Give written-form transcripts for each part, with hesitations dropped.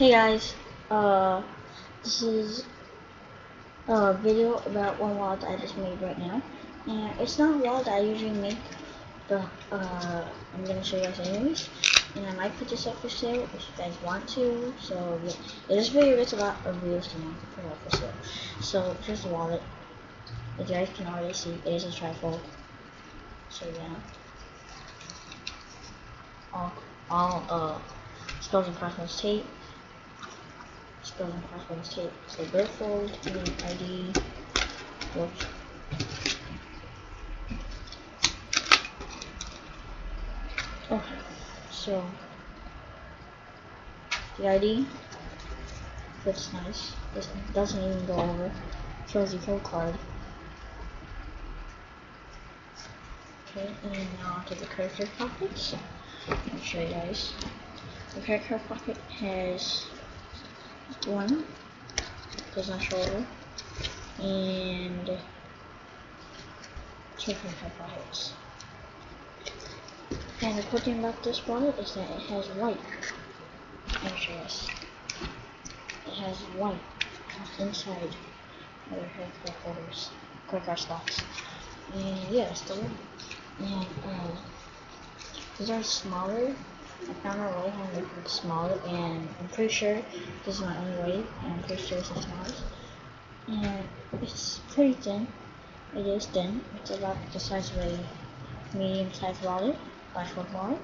Hey guys, this is a video about one wallet I just made right now, and it's not a wallet I usually make, but I'm gonna show you guys anyways, and I might put this up for sale if you guys want to. So yeah, this video gets a lot of views and I can put it up for sale. So here's the wallet. As you guys can already see, it is a trifold. So yeah, all skulls and crossbones tape. Skull and crossbones tape. So billfold and ID. Whoops. Okay, so the ID looks nice. This doesn't even go over. Shows you full card. Okay, and now onto the credit card pockets. I'll show you guys. The credit card pocket has one, does not show over, and two credit card pockets. And the cool thing about this wallet is that it has white. Let me show you this. It has white inside where the credit card holders, credit card slots. And yeah, that's the one. And these are smaller. I found a way how to make them smaller, and I'm pretty sure this is my only way, and I'm pretty sure this is smaller. And it's pretty thin. It is thin. It's about the size of a medium-sized wallet, /4 wallet.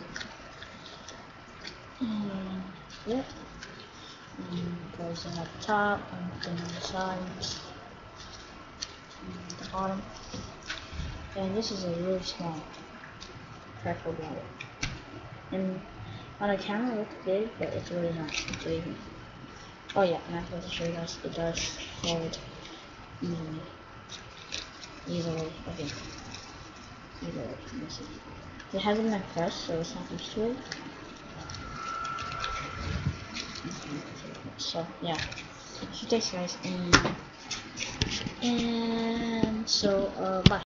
And yep. And goes in at the top, and then on the sides, and at the bottom. And this is a really small trifold wallet. And on the camera it looks big, but it's really not. It's really big. Oh yeah, and I forgot to show you guys, it does fold easily. Easily, okay. Easily, let me see. It hasn't been pressed, so it's not used to it. So yeah. So thanks guys, and so bye.